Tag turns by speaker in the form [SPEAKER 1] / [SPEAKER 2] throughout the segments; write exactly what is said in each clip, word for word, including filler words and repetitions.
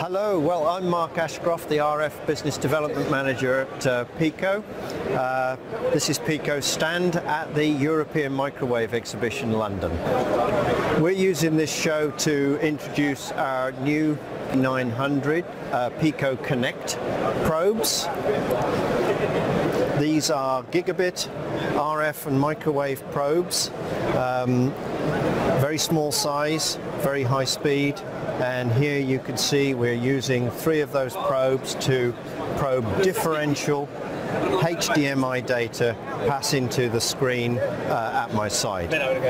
[SPEAKER 1] Hello, well I'm Mark Ashcroft, the R F Business Development Manager at uh, Pico. Uh, this is Pico's stand at the European Microwave Exhibition London. We're using this show to introduce our new nine hundred uh, PicoConnect probes. These are gigabit R F and microwave probes, um, very small size, very high speed. And here you can see we're using three of those probes to probe differential H D M I data pass into the screen uh, at my side.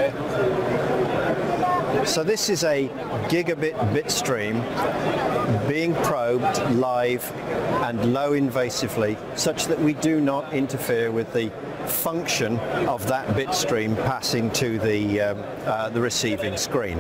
[SPEAKER 1] So this is a gigabit bit stream being probed live and low invasively, such that we do not interfere with the function of that bit stream passing to the, um, uh, the receiving screen.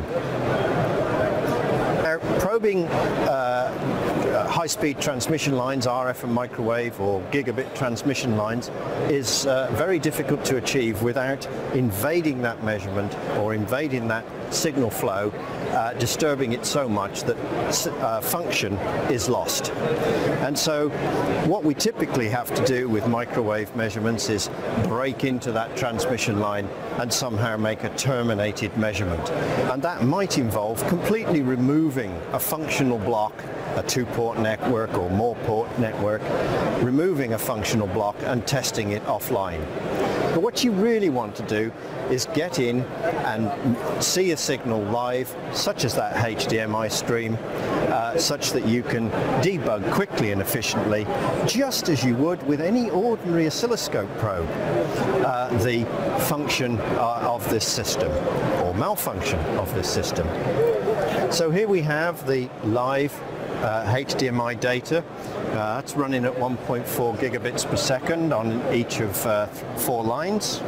[SPEAKER 1] Probing uh, high-speed transmission lines, R F and microwave or gigabit transmission lines, is uh, very difficult to achieve without invading that measurement or invading that signal flow, uh, disturbing it so much that uh, function is lost. And so what we typically have to do with microwave measurements is break into that transmission line and somehow make a terminated measurement. And that might involve completely removing a functional block, a two-port network or more port network, removing a functional block and testing it offline. But what you really want to do is get in and see a signal live, such as that H D M I stream, uh, such that you can debug quickly and efficiently, just as you would with any ordinary oscilloscope probe, uh, the function uh, of this system, or malfunction of this system. So here we have the live uh, H D M I data. Uh, that's running at one point four gigabits per second on each of uh, four lines.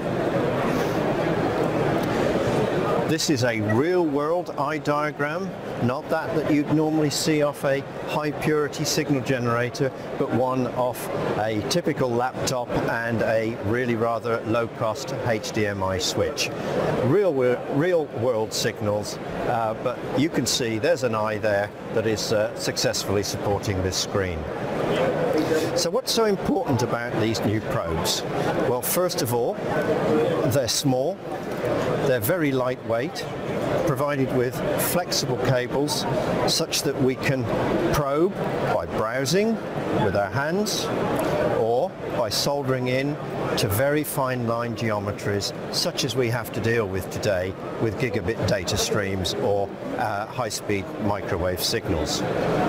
[SPEAKER 1] This is a real-world eye diagram, not that that you'd normally see off a high-purity signal generator, but one off a typical laptop and a really rather low-cost H D M I switch. Real, real-world signals, uh, but you can see there's an eye there that is uh, successfully supporting this screen. So what's so important about these new probes? Well, first of all, they're small. They're very lightweight, provided with flexible cables such that we can probe by browsing with our hands or by soldering in to very fine line geometries such as we have to deal with today with gigabit data streams or uh, high-speed microwave signals.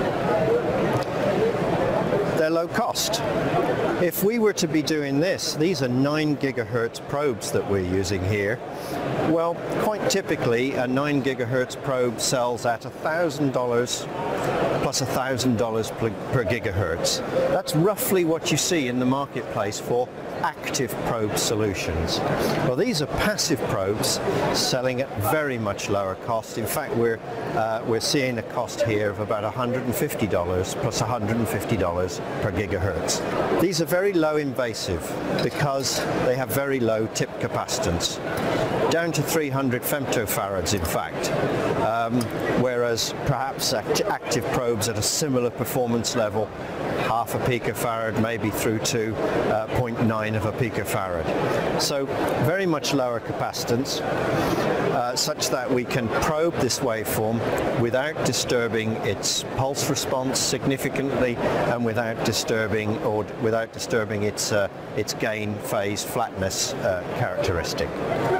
[SPEAKER 1] They're low cost. If we were to be doing this, these are nine gigahertz probes that we're using here. Well, quite typically a nine gigahertz probe sells at one thousand dollars plus one thousand dollars per, per gigahertz. That's roughly what you see in the marketplace for active probe solutions. Well, these are passive probes selling at very much lower cost. In fact, we're uh, we're seeing a cost here of about one hundred fifty dollars plus one hundred fifty dollars per gigahertz. These are very low invasive because they have very low tip capacitance, down to three hundred femtofarads in fact, um, whereas perhaps act active probes at a similar performance level, half a picofarad, maybe through to uh, zero point nine of a picofarad. So very much lower capacitance, uh, such that we can probe this waveform without disturbing its pulse response significantly and without disturbing or without disturbing its uh, its gain phase flatness uh, characteristic.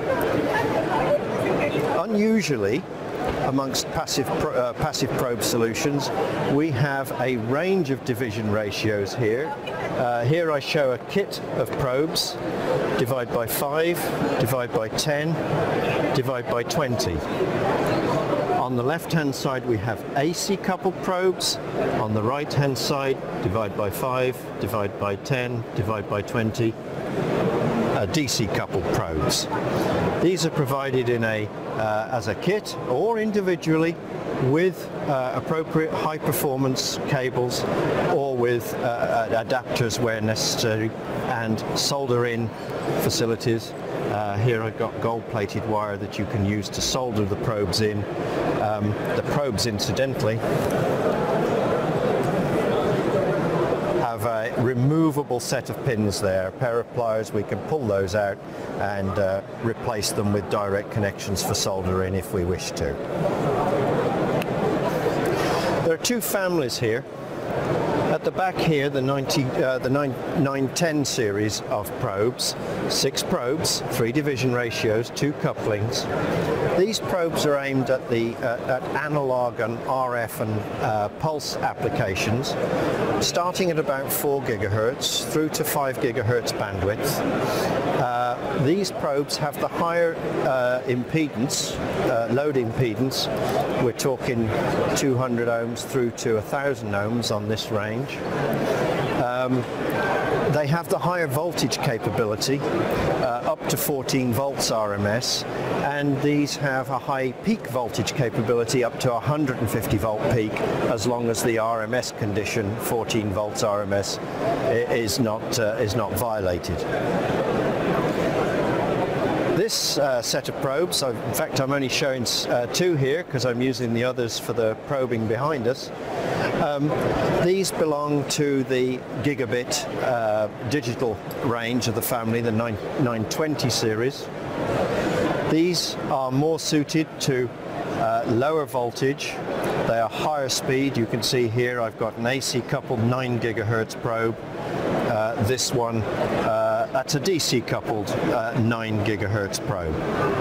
[SPEAKER 1] Unusually, amongst passive, pro uh, passive probe solutions, we have a range of division ratios here. Uh, here I show a kit of probes, divide by five, divide by ten, divide by twenty. On the left-hand side we have A C coupled probes. On the right-hand side, divide by five, divide by ten, divide by twenty, uh, D C coupled probes. These are provided in a uh, as a kit or individually with uh, appropriate high-performance cables or with uh, adapters where necessary and solder-in facilities. Uh, here I've got gold-plated wire that you can use to solder the probes in. Um, the probes, incidentally, have a removable set of pins there, a pair of pliers. We can pull those out and uh, replace them with direct connections for soldering if we wish to. There are two families here. At the back here, the, ninety, uh, the nine ten series of probes, six probes, three division ratios, two couplings. These probes are aimed at the uh, at analog and R F and uh, pulse applications, starting at about four gigahertz through to five gigahertz bandwidth. Uh, these probes have the higher uh, impedance, uh, load impedance. We're talking two hundred ohms through to one thousand ohms on this range. Um, they have the higher voltage capability, uh, up to fourteen volts R M S, and these have a high peak voltage capability up to one hundred fifty volt peak, as long as the R M S condition, fourteen volts R M S, is not, uh, is not violated. This uh, set of probes, I've, in fact I'm only showing uh, two here because I'm using the others for the probing behind us. Um, these belong to the gigabit uh, digital range of the family, the nine twenty series. These are more suited to uh, lower voltage. They are higher speed. You can see here I've got an A C coupled nine gigahertz probe. Uh, this one, uh, that's a D C coupled uh, nine gigahertz probe.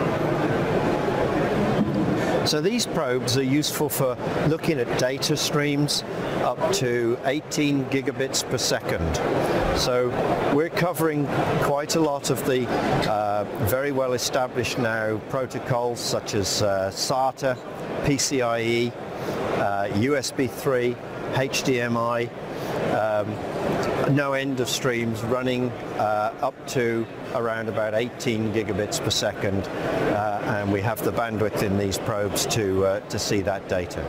[SPEAKER 1] So these probes are useful for looking at data streams up to eighteen gigabits per second. So we're covering quite a lot of the uh, very well established now protocols such as uh, SATA, P C I E, uh, U S B three, H D M I, um, no end of streams running uh, up to around about eighteen gigabits per second, uh, and we have the bandwidth in these probes to, uh, to see that data.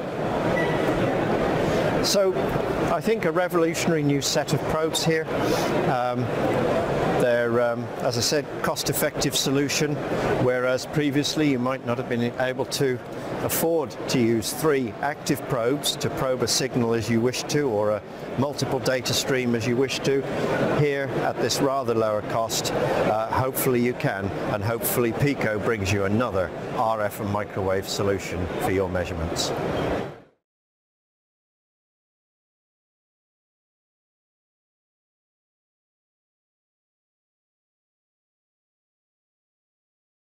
[SPEAKER 1] So I think a revolutionary new set of probes here. Um, they're, um, as I said, cost-effective solution, whereas previously you might not have been able to afford to use three active probes to probe a signal as you wish to, or a multiple data stream as you wish to. Here, at this rather lower cost, uh, hopefully you can, and hopefully Pico brings you another R F and microwave solution for your measurements.